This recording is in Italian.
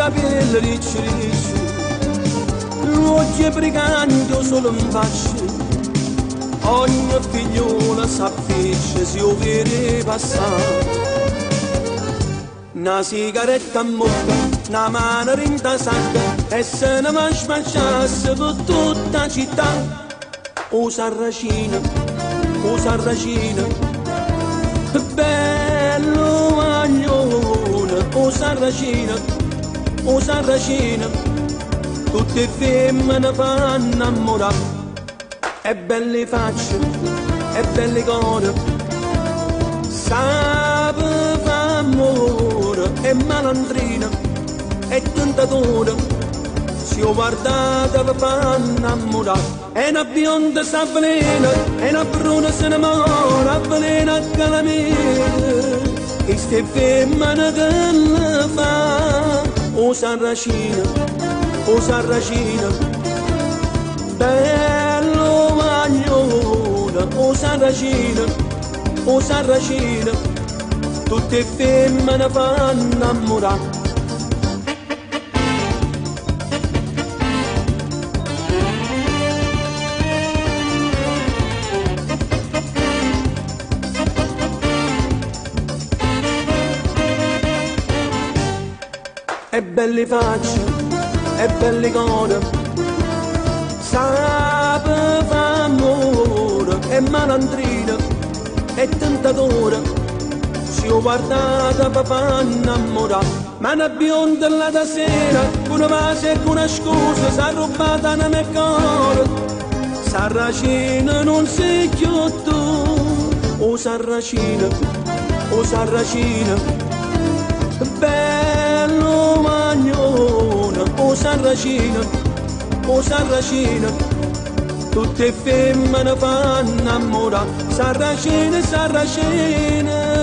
capelli ricci ricci, occhi briganti o solo in faccia, ogni figliola s'affisce si o vede passare. Una sigaretta a bocca, una mano rintasata e se ne va spacciasse per tutta la città. O sarracina, bello maglione, o sarracina, tutte femmine fanno innamorare. E belle facce, e belle cuore, sape fa amore, e malandrina, e tentatore, si ho guardata per far innamorare. E una bionda s'avvelena, e una bruna se ne muore, avvelena a calamere. E ste femmine che le fa, o sarracina, bello maglione, o sarracina, tutte femmine fanno innamorare. E belle facce, e belle cuore, sape fa amore, e malandrina, e tentatore, si ho guardata per far innamorare. Ma una bionda là da sera, con una vase e con una scusa, s'ha rubata una mia cuore. Sarracina non sei più tu, o sarracina, bello maglione, o sarracina, tutte femmine fanno innamorare. Sarracina,